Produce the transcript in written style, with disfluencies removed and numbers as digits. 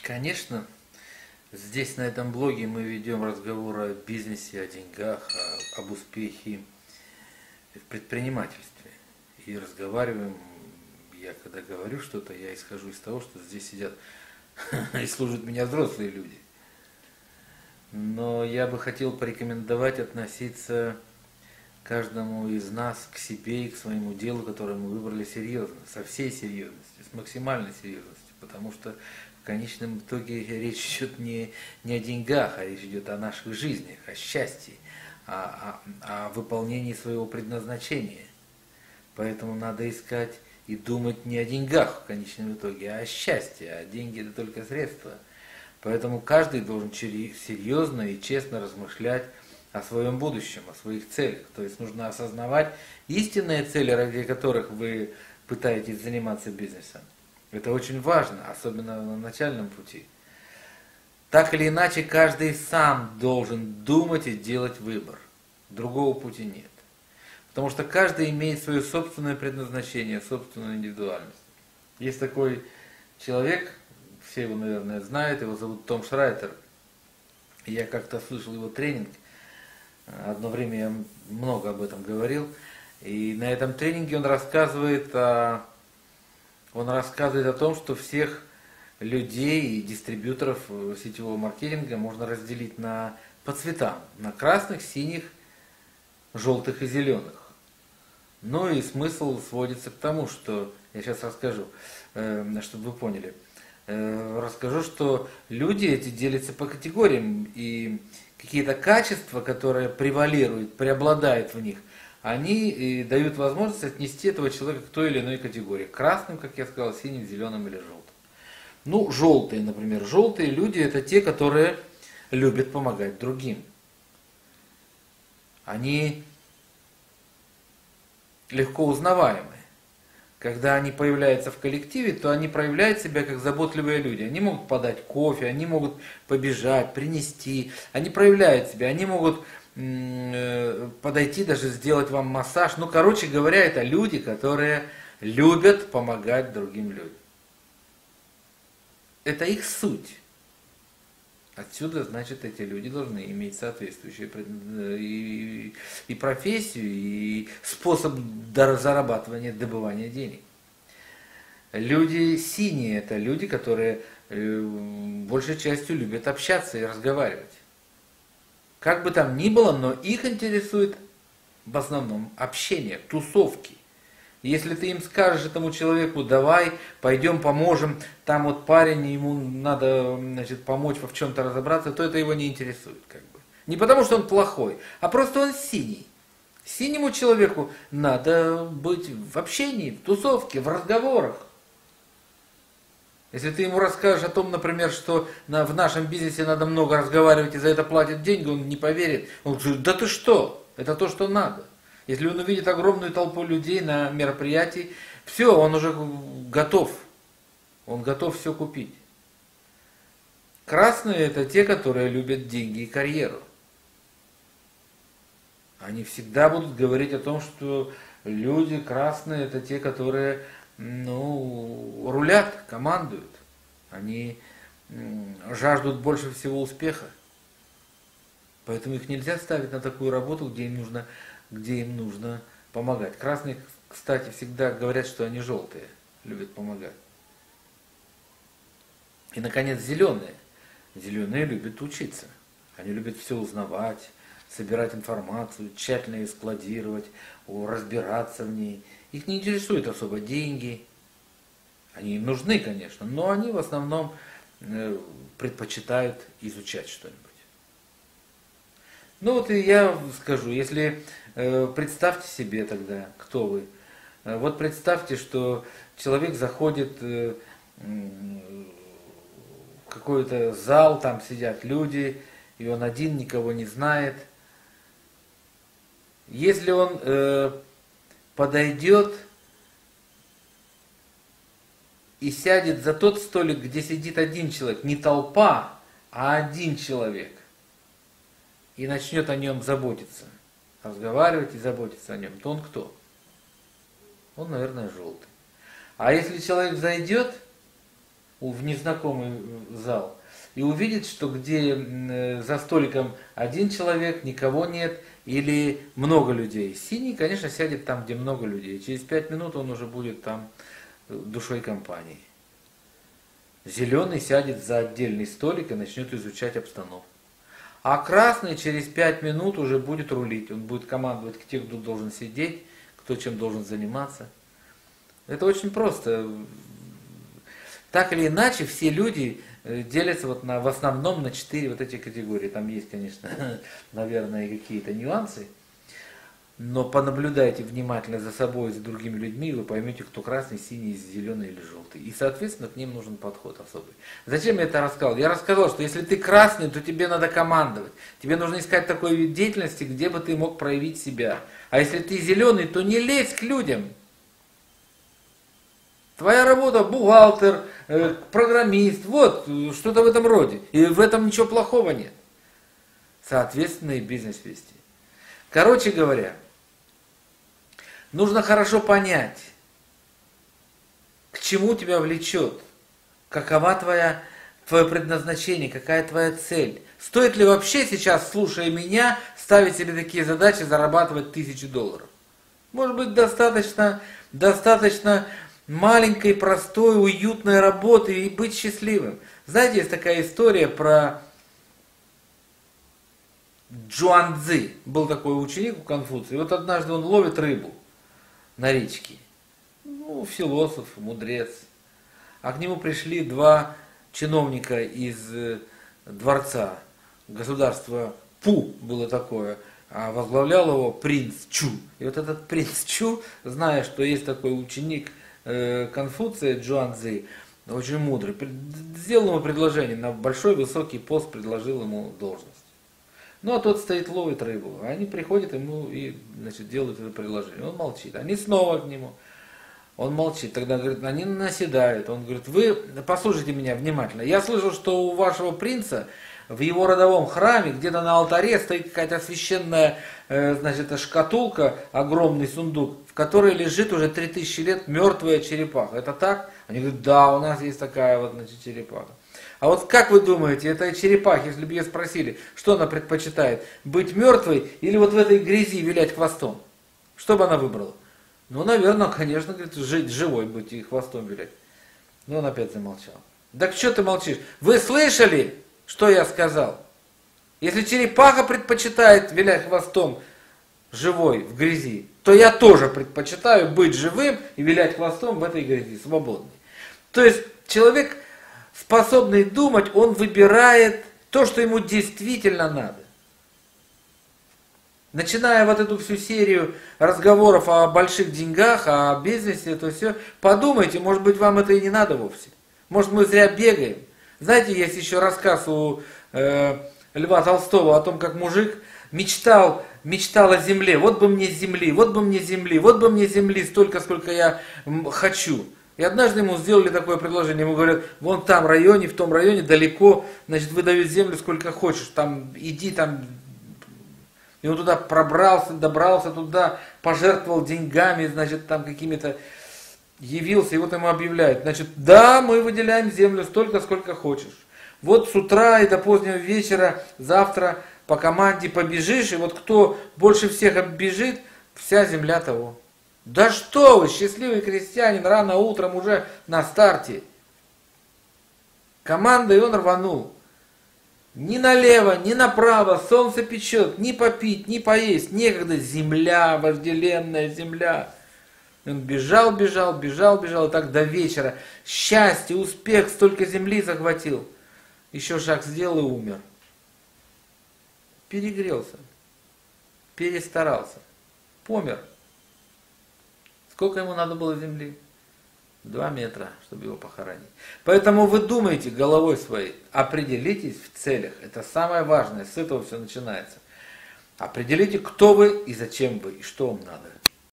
Конечно, здесь на этом блоге мы ведем разговор о бизнесе, о деньгах, об успехе в предпринимательстве. И разговариваем, я когда говорю что-то, я исхожу из того, что здесь сидят и слушают меня взрослые люди. Но я бы хотел порекомендовать относиться каждому из нас к себе и к своему делу, которое мы выбрали серьезно, со всей серьезностью, с максимальной серьезностью, потому что в конечном итоге речь идет не о деньгах, а речь идет о наших жизнях, о счастье, о выполнении своего предназначения. Поэтому надо искать и думать не о деньгах в конечном итоге, а о счастье, а деньги это только средства. Поэтому каждый должен серьезно и честно размышлять о своем будущем, о своих целях. То есть нужно осознавать истинные цели, ради которых вы пытаетесь заниматься бизнесом. Это очень важно, особенно на начальном пути. Так или иначе, каждый сам должен думать и делать выбор. Другого пути нет. Потому что каждый имеет свое собственное предназначение, собственную индивидуальность. Есть такой человек, все его, наверное, знают, его зовут Том Шрайтер. Я как-то слышал его тренинг. Одно время я много об этом говорил. И на этом тренинге он рассказывает о том, что всех людей и дистрибьюторов сетевого маркетинга можно разделить по цветам. На красных, синих, желтых и зеленых. Ну и смысл сводится к тому, что я сейчас расскажу, чтобы вы поняли. Расскажу, что люди эти делятся по категориям, и какие-то качества, которые превалируют, преобладают в них, они дают возможность отнести этого человека к той или иной категории. Красным, как я сказал, синим, зеленым или желтым. Ну, желтые, например. Желтые люди это те, которые любят помогать другим. Они легко узнаваемы. Когда они появляются в коллективе, то они проявляют себя как заботливые люди. Они могут подать кофе, они могут побежать, принести. Они проявляют себя, они могут подойти, даже сделать вам массаж. Ну, короче говоря, это люди, которые любят помогать другим людям. Это их суть. Отсюда, значит, эти люди должны иметь соответствующую и профессию, и способ зарабатывания, добывания денег. Люди синие – это люди, которые большей частью любят общаться и разговаривать. Как бы там ни было, но их интересует в основном общение, тусовки. Если ты им скажешь этому человеку, давай, пойдем поможем, там вот парень, ему надо, значит, помочь в чем-то разобраться, то это его не интересует. Как бы. Не потому, что он плохой, а просто он синий. Синему человеку надо быть в общении, в тусовке, в разговорах. Если ты ему расскажешь о том, например, что в нашем бизнесе надо много разговаривать и за это платят деньги, он не поверит. Он говорит, да ты что, это то, что надо. Если он увидит огромную толпу людей на мероприятии, все, он уже готов. Он готов все купить. Красные – это те, которые любят деньги и карьеру. Они всегда будут говорить о том, что люди красные – это те, которые рулят, командуют. Они жаждут больше всего успеха. Поэтому их нельзя ставить на такую работу, где им нужно помогать. Красные, кстати, всегда говорят, что они желтые, любят помогать. И, наконец, зеленые. Зеленые любят учиться. Они любят все узнавать, собирать информацию, тщательно ее складировать, разбираться в ней. Их не интересуют особо деньги. Они им нужны, конечно, но они в основном предпочитают изучать что-нибудь. Ну вот и я скажу, если представьте себе тогда, кто вы. Вот представьте, что человек заходит в какой-то зал, там сидят люди, и он один, никого не знает. Если он подойдет и сядет за тот столик, где сидит один человек, не толпа, а один человек, и начнет о нем заботиться, разговаривать и заботиться о нем, то он кто? Он, наверное, желтый. А если человек зайдет, в незнакомый зал и увидит, что где за столиком один человек, никого нет, или много людей. Синий, конечно, сядет там, где много людей. Через 5 минут он уже будет там душой компании. Зеленый сядет за отдельный столик и начнет изучать обстановку. А красный через 5 минут уже будет рулить. Он будет командовать тех, кто должен сидеть, кто чем должен заниматься. Это очень просто. Так или иначе, все люди делятся в основном на 4 вот эти категории. Там есть, конечно, наверное, какие-то нюансы. Но понаблюдайте внимательно за собой и за другими людьми, и вы поймете, кто красный, синий, зеленый или желтый. И, соответственно, к ним нужен подход особый. Зачем я это рассказал? Я рассказал, что если ты красный, то тебе надо командовать. Тебе нужно искать такой вид деятельности, где бы ты мог проявить себя. А если ты зеленый, то не лезь к людям. Твоя работа бухгалтер, программист, вот, что-то в этом роде. И в этом ничего плохого нет. Соответственно, и бизнес вести. Короче говоря, нужно хорошо понять, к чему тебя влечет, какова твое предназначение, какая твоя цель. Стоит ли вообще сейчас, слушая меня, ставить себе такие задачи, зарабатывать $1000? Может быть, достаточно маленькой, простой, уютной работы и быть счастливым. Знаете, есть такая история про Чжуанцзы. Был такой ученик у Конфуция. И вот однажды он ловит рыбу на речке. Ну, философ, мудрец. А к нему пришли 2 чиновника из дворца. Государство Пу было такое. А возглавлял его принц Чу. И вот этот принц Чу, зная, что есть такой ученик Конфуция, Чжуанцзы, очень мудрый, сделал ему предложение, на большой высокий пост предложил ему должность. Ну, а тот стоит, ловит рыбу. А они приходят ему и, значит, делают это предложение. Он молчит. Они снова к нему. Он молчит. Тогда, говорит, они наседают. Он говорит, вы послушайте меня внимательно. Я слышал, что у вашего принца в его родовом храме, где-то на алтаре стоит какая-то священная, значит, шкатулка, огромный сундук, в которой лежит уже 3000 лет мертвая черепаха. Это так? Они говорят, да, у нас есть такая вот, значит, черепаха. А вот как вы думаете, эта черепаха, если бы ее спросили, что она предпочитает, быть мертвой или вот в этой грязи вилять хвостом? Что бы она выбрала? Ну, наверное, конечно, говорит, жить живой, быть и хвостом вилять. Но он опять замолчал. Так что ты молчишь? Вы слышали, что я сказал? Если черепаха предпочитает вилять хвостом живой в грязи, то я тоже предпочитаю быть живым и вилять хвостом в этой грязи, свободный. То есть человек, способный думать, он выбирает то, что ему действительно надо. Начиная вот эту всю серию разговоров о больших деньгах, о бизнесе, это все, подумайте, может быть, вам это и не надо вовсе. Может, мы зря бегаем. Знаете, есть еще рассказ у Льва Толстого о том, как мужик мечтал о земле. Вот бы мне земли, вот бы мне земли, вот бы мне земли столько, сколько я хочу. И однажды ему сделали такое предложение, ему говорят, вон там районе, в том районе далеко, значит, выдают землю сколько хочешь, там иди там. И он туда пробрался, добрался туда, пожертвовал деньгами, значит, там какими-то, явился, и вот ему объявляют, значит, да, мы выделяем землю столько, сколько хочешь. Вот с утра и до позднего вечера, завтра по команде побежишь, и вот кто больше всех оббежит, вся земля того. Да что вы, счастливый крестьянин, рано утром уже на старте. Команда, и он рванул. Ни налево, ни направо, солнце печет, ни попить, ни поесть, некогда, земля, вожделенная земля. Он бежал, и так до вечера. Счастье, успех, столько земли захватил. Еще шаг сделал и умер. Перегрелся, перестарался, помер. Сколько ему надо было земли? 2 метра, чтобы его похоронить. Поэтому вы думаете головой своей, определитесь в целях. Это самое важное, с этого все начинается. Определите, кто вы и зачем вы, и что вам надо.